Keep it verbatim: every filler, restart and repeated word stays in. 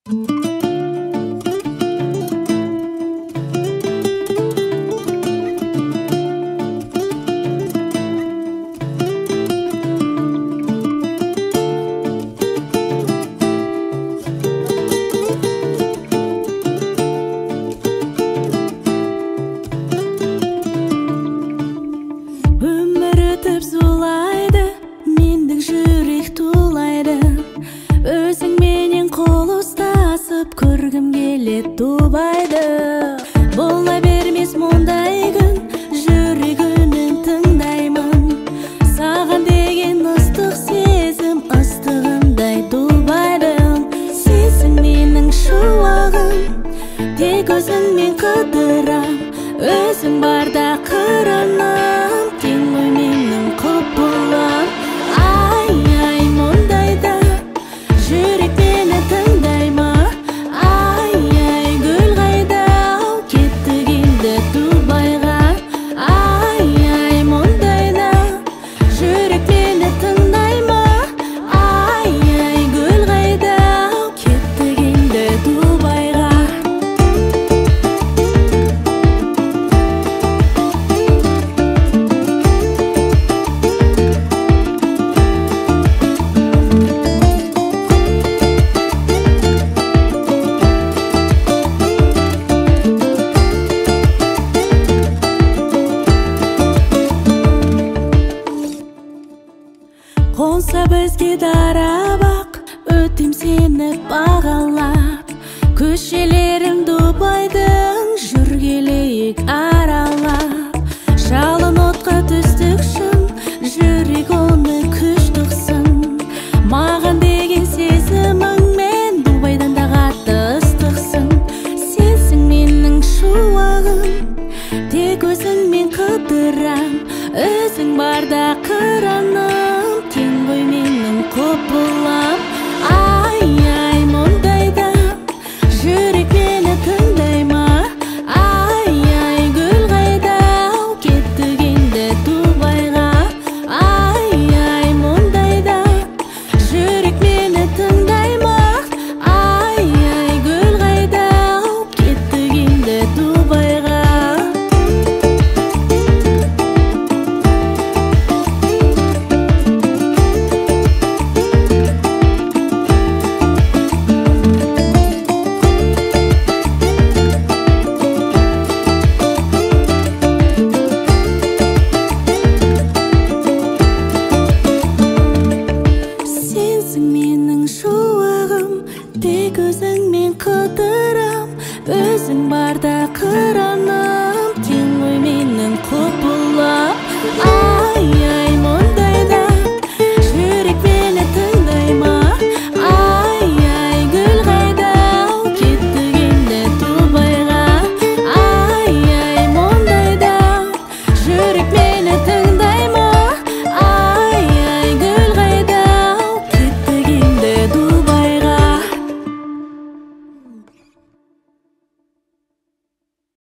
Көргім келет Дубайды. Бола бермес мұндай күн, жүрегімнен тыңдаймын. Саған деген ыстық сезім, ыстығындай Дубайдың. Сенсің менің шуағым, тек өзіңмен қыдырам. Өзің барда қырынам, тең ғой менің құпылам. Ай, ай, мұндайда жүрек мені тыңдай ма? Қонса бізге дара бақ, өтем сені бағалап. Көшелерім Дубайдың, жүргелейік аралап. Жалын отқа түстік шын, жүрек оны күш тұқсын. Маған деген сезіміңмен Дубайдан да қатты ыстықсың. Сенсің менің шуағым, тек өзіңмен қыдырам. Өзің барда қыраным, тең ғой менің құпылам. Ай, ай, мұндайда жүрек мені тыңдай ма? Ай, ай, гүл қайда, кеттік енді Дубайға. Ай, ай, мұндайда жүрек мені тыңдай ма? Ай, ай, гүл қайда, кеттік енді Дубайға. Менің шуағым, тек өзі